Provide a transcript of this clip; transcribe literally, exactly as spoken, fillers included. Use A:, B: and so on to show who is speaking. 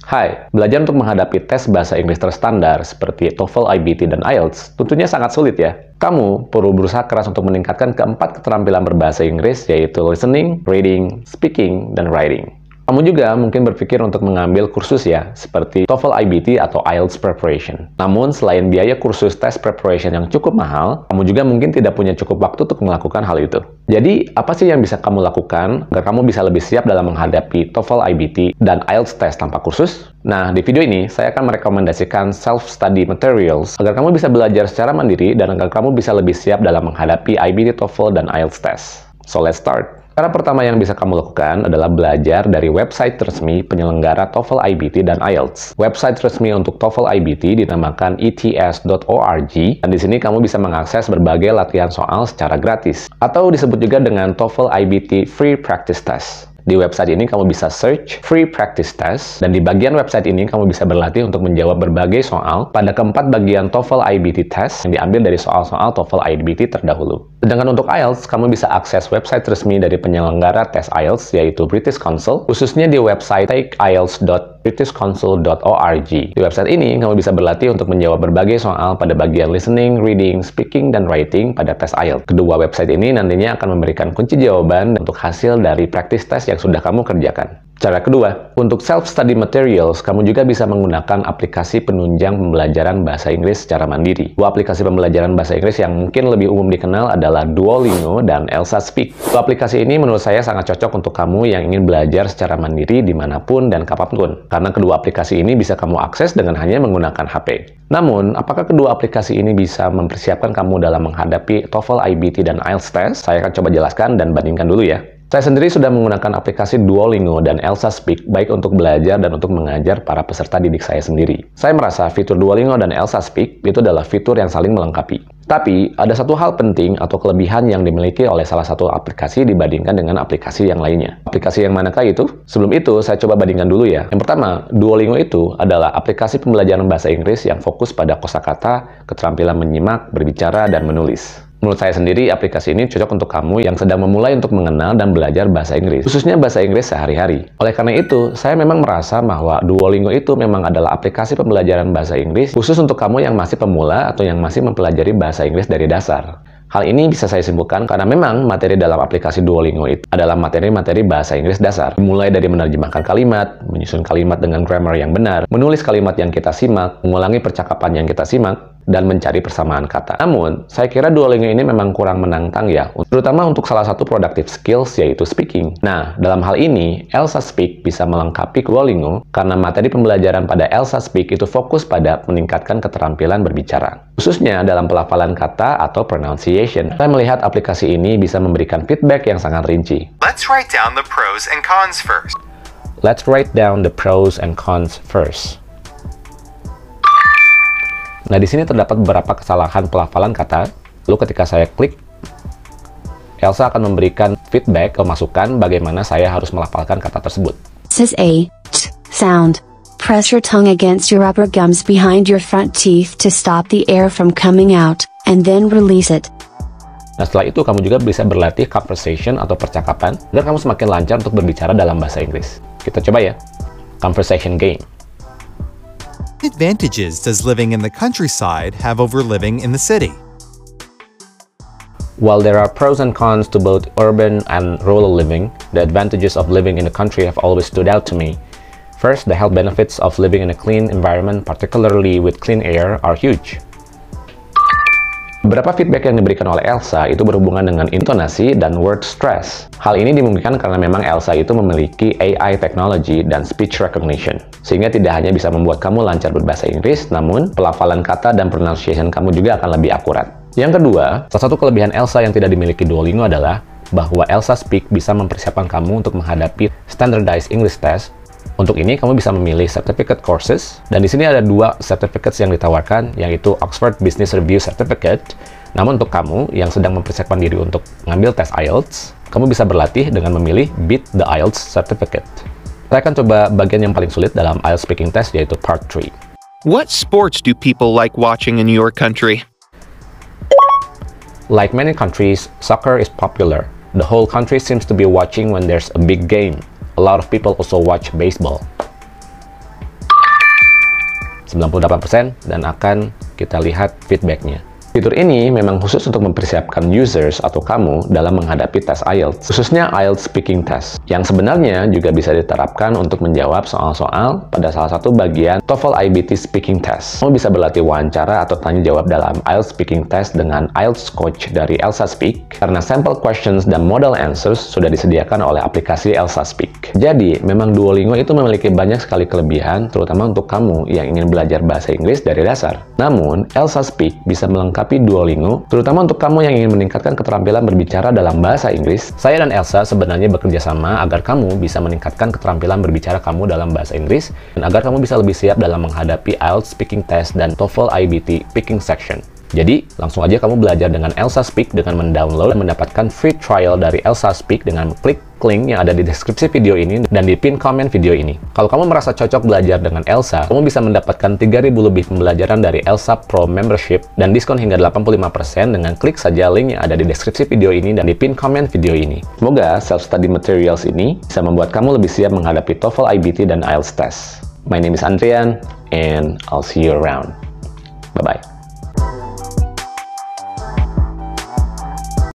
A: Hai, belajar untuk menghadapi tes bahasa Inggris terstandar seperti TOEFL, I B T, dan I E L T S tentunya sangat sulit ya. Kamu perlu berusaha keras untuk meningkatkan keempat keterampilan berbahasa Inggris, yaitu listening, reading, speaking, dan writing. Kamu juga mungkin berpikir untuk mengambil kursus ya, seperti TOEFL, I B T, atau I E L T S Preparation. Namun, selain biaya kursus tes preparation yang cukup mahal, kamu juga mungkin tidak punya cukup waktu untuk melakukan hal itu. Jadi, apa sih yang bisa kamu lakukan agar kamu bisa lebih siap dalam menghadapi TOEFL, I B T, dan I E L T S test tanpa kursus? Nah, di video ini, saya akan merekomendasikan self-study materials agar kamu bisa belajar secara mandiri dan agar kamu bisa lebih siap dalam menghadapi I B T, TOEFL, dan I E L T S test. So, let's start. Cara pertama yang bisa kamu lakukan adalah belajar dari website resmi penyelenggara TOEFL, I B T, dan I E L T S. Website resmi untuk TOEFL, I B T dinamakan E T S dot org, dan di sini kamu bisa mengakses berbagai latihan soal secara gratis, atau disebut juga dengan TOEFL I B T Free Practice Test. Di website ini kamu bisa search Free Practice Test, dan di bagian website ini kamu bisa berlatih untuk menjawab berbagai soal pada keempat bagian TOEFL I B T test yang diambil dari soal-soal TOEFL I B T terdahulu. Sedangkan untuk I E L T S, kamu bisa akses website resmi dari penyelenggara tes I E L T S, yaitu British Council, khususnya di website take I E L T S dot british council dot org. Di website ini, kamu bisa berlatih untuk menjawab berbagai soal pada bagian listening, reading, speaking, dan writing pada tes I E L T S. Kedua website ini nantinya akan memberikan kunci jawaban untuk hasil dari practice test yang sudah kamu kerjakan. Cara kedua, untuk self-study materials, kamu juga bisa menggunakan aplikasi penunjang pembelajaran bahasa Inggris secara mandiri. Dua aplikasi pembelajaran bahasa Inggris yang mungkin lebih umum dikenal adalah Duolingo dan Elsa Speak. Dua aplikasi ini menurut saya sangat cocok untuk kamu yang ingin belajar secara mandiri dimanapun dan kapanpun, karena kedua aplikasi ini bisa kamu akses dengan hanya menggunakan H P. Namun, apakah kedua aplikasi ini bisa mempersiapkan kamu dalam menghadapi TOEFL, I B T, dan I E L T S test? Saya akan coba jelaskan dan bandingkan dulu ya. Saya sendiri sudah menggunakan aplikasi Duolingo dan Elsa Speak baik untuk belajar dan untuk mengajar para peserta didik saya sendiri. Saya merasa fitur Duolingo dan Elsa Speak itu adalah fitur yang saling melengkapi. Tapi, ada satu hal penting atau kelebihan yang dimiliki oleh salah satu aplikasi dibandingkan dengan aplikasi yang lainnya. Aplikasi yang manakah itu? Sebelum itu, saya coba bandingkan dulu ya. Yang pertama, Duolingo itu adalah aplikasi pembelajaran bahasa Inggris yang fokus pada kosakata, keterampilan menyimak, berbicara, dan menulis. Menurut saya sendiri, aplikasi ini cocok untuk kamu yang sedang memulai untuk mengenal dan belajar bahasa Inggris, khususnya bahasa Inggris sehari-hari. Oleh karena itu, saya memang merasa bahwa Duolingo itu memang adalah aplikasi pembelajaran bahasa Inggris khusus untuk kamu yang masih pemula atau yang masih mempelajari bahasa Inggris dari dasar. Hal ini bisa saya simpulkan karena memang materi dalam aplikasi Duolingo itu adalah materi-materi bahasa Inggris dasar. Mulai dari menerjemahkan kalimat, menyusun kalimat dengan grammar yang benar, menulis kalimat yang kita simak, mengulangi percakapan yang kita simak, dan mencari persamaan kata. Namun, saya kira Duolingo ini memang kurang menantang ya, terutama untuk salah satu productive skills yaitu speaking. Nah, dalam hal ini, Elsa Speak bisa melengkapi Duolingo karena materi pembelajaran pada Elsa Speak itu fokus pada meningkatkan keterampilan berbicara, khususnya dalam pelafalan kata atau pronunciation. Saya melihat aplikasi ini bisa memberikan feedback yang sangat rinci.
B: Let's write down the pros and cons first.
A: Let's write down the pros and cons first. Nah, di sini terdapat beberapa kesalahan pelafalan kata. Lalu ketika saya klik, Elsa akan memberikan feedback atau masukan bagaimana saya harus melafalkan kata tersebut.
C: Says a t sound. Press your tongue against your upper gums behind your front teeth to stop the air from coming out, and then release it.
A: Nah, setelah itu kamu juga bisa berlatih conversation atau percakapan agar kamu semakin lancar untuk berbicara dalam bahasa Inggris. Kita coba ya. Conversation game.
B: What advantages does living in the countryside have over living in the city?
A: While there are pros and cons to both urban and rural living, the advantages of living in the country have always stood out to me. First, the health benefits of living in a clean environment, particularly with clean air, are huge. Beberapa feedback yang diberikan oleh Elsa itu berhubungan dengan intonasi dan word stress. Hal ini dimungkinkan karena memang Elsa itu memiliki A I technology dan speech recognition, sehingga tidak hanya bisa membuat kamu lancar berbahasa Inggris, namun pelafalan kata dan pronunciation kamu juga akan lebih akurat. Yang kedua, salah satu kelebihan Elsa yang tidak dimiliki Duolingo adalah bahwa Elsa Speak bisa mempersiapkan kamu untuk menghadapi standardized English test. Untuk ini, kamu bisa memilih certificate courses, dan di sini ada dua certificates yang ditawarkan, yaitu Oxford Business Review Certificate. Namun untuk kamu yang sedang mempersiapkan diri untuk mengambil tes I E L T S, kamu bisa berlatih dengan memilih Beat the I E L T S Certificate. Saya akan coba bagian yang paling sulit dalam I E L T S Speaking Test, yaitu Part three.
D: What sports do people like watching in your country?
A: Like many countries, soccer is popular. The whole country seems to be watching when there's a big game. A lot of people also watch baseball. sembilan puluh delapan persen dan akan kita lihat feedbacknya. Fitur ini memang khusus untuk mempersiapkan users atau kamu dalam menghadapi tes I E L T S, khususnya I E L T S Speaking Test, yang sebenarnya juga bisa diterapkan untuk menjawab soal-soal pada salah satu bagian TOEFL I B T Speaking Test. Kamu bisa berlatih wawancara atau tanya jawab dalam I E L T S Speaking Test dengan I E L T S Coach dari Elsa Speak, karena sample questions dan model answers sudah disediakan oleh aplikasi Elsa Speak. Jadi, memang Duolingo itu memiliki banyak sekali kelebihan, terutama untuk kamu yang ingin belajar bahasa Inggris dari dasar. Namun, Elsa Speak bisa melengkapi Duolingo, terutama untuk kamu yang ingin meningkatkan keterampilan berbicara dalam bahasa Inggris. Saya dan Elsa sebenarnya bekerja sama agar kamu bisa meningkatkan keterampilan berbicara kamu dalam bahasa Inggris, dan agar kamu bisa lebih siap dalam menghadapi I E L T S Speaking Test dan TOEFL I B T Speaking Section. Jadi, langsung aja kamu belajar dengan Elsa Speak dengan mendownload dan mendapatkan free trial dari Elsa Speak dengan klik link yang ada di deskripsi video ini dan di pin komen video ini. Kalau kamu merasa cocok belajar dengan Elsa, kamu bisa mendapatkan tiga ribu lebih pembelajaran dari Elsa Pro Membership dan diskon hingga delapan puluh lima persen dengan klik saja link yang ada di deskripsi video ini dan di pin komen video ini. Semoga self-study materials ini bisa membuat kamu lebih siap menghadapi TOEFL I B T dan I E L T S test. My name is Andrian, and I'll see you around. Bye-bye.